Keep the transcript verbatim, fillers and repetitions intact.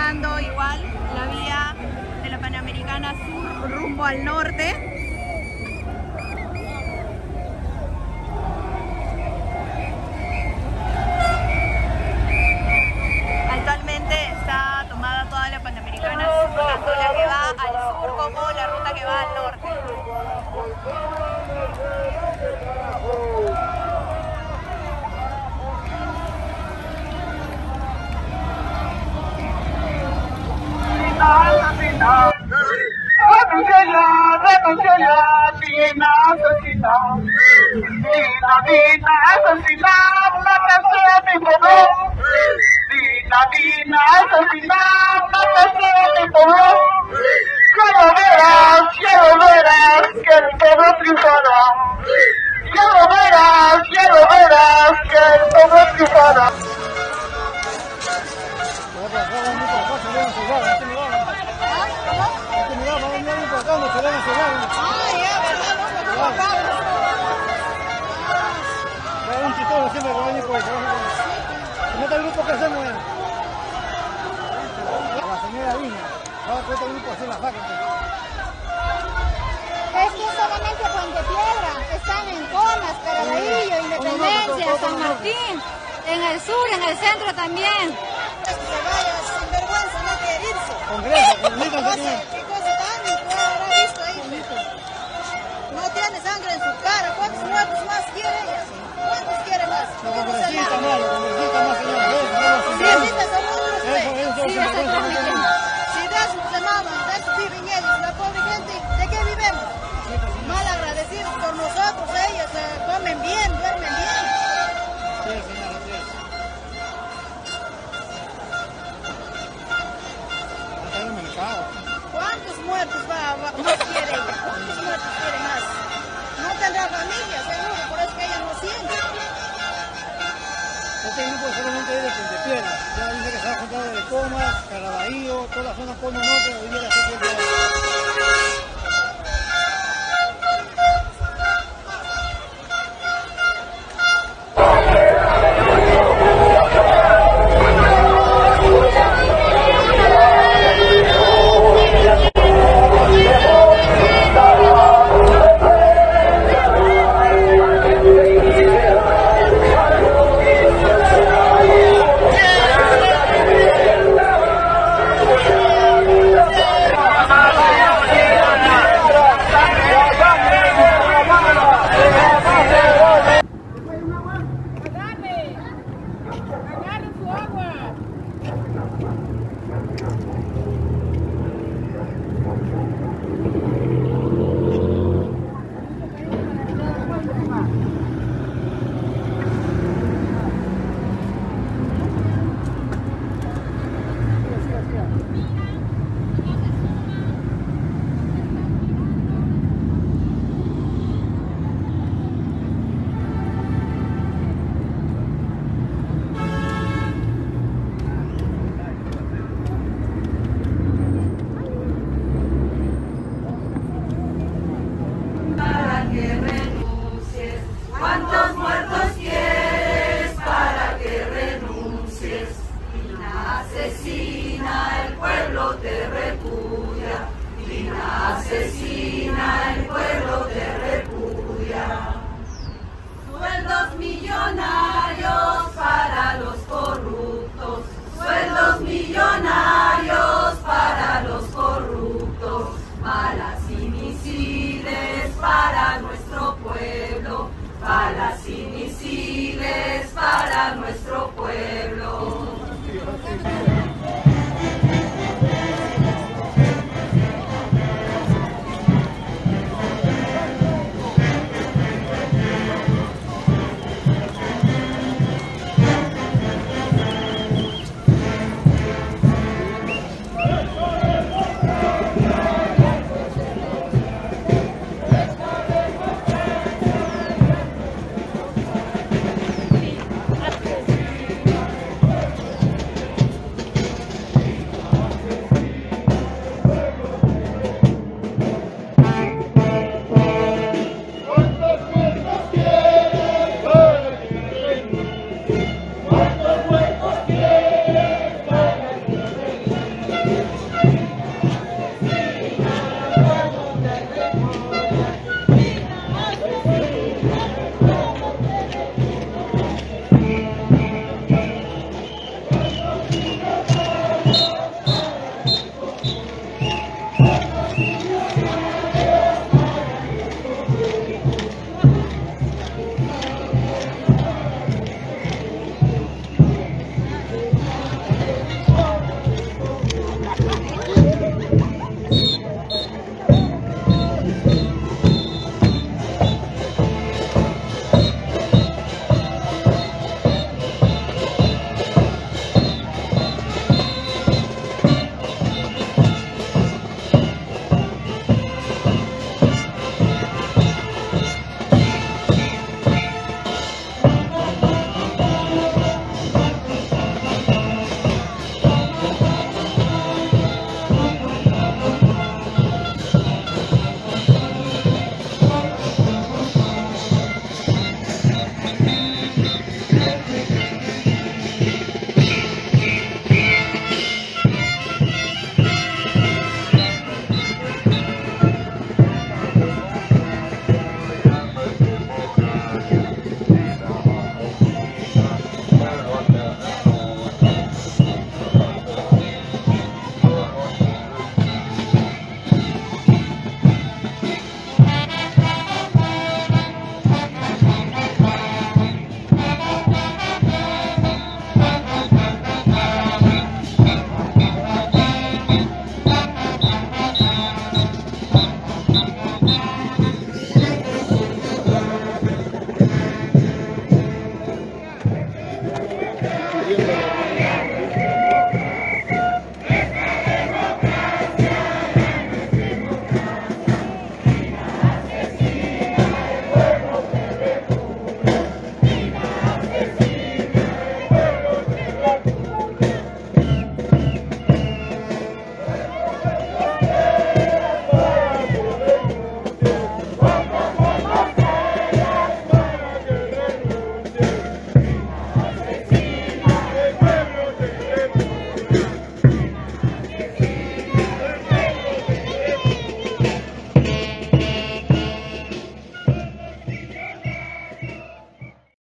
tomando igual la vía de la Panamericana Sur rumbo al norte. Actualmente está tomada toda la Panamericana Sur, tanto la que va al sur como la ruta que va al norte. Quiero verás, quiero verás que el pueblo triunfará. Quiero verás, quiero verás que el pueblo triunfará. Es que solamente Puente Piedra, están en Comas, Caraballo, Independencia, San Martín, en el sur, en el centro también. Que se vaya sin vergüenza, no quiere irse. Congreso, ¿Qué cosa, qué cosa tan increíble habrá visto ahí? No tiene sangre en su cara. ¿Cuántos muertos más quiere ella? ¿Cuántos quiere más? congresista más, congresista más, señor. Congresistas son otros, Eso, eso, sí, eso, eso, eso, eso. si de eso se maman, de eso viven ellos, la pobre gente, ¿de qué vivemos? Mal agradecidos por nosotros, ellos eh, comen bien, duermen bien. Sí, señor, así es. Acá hay un mercado. ¿Cuántos muertos va, va, más quiere ella? ¿Cuántos muertos quiere más? No tendrá familia, seguro, por eso que ella no siente. Este grupo solamente es de Puente Piedra. Ya dice que se va a juntar de Comas, Caraballo, toda la zona Cono Norte, hoy día la gente Gracias.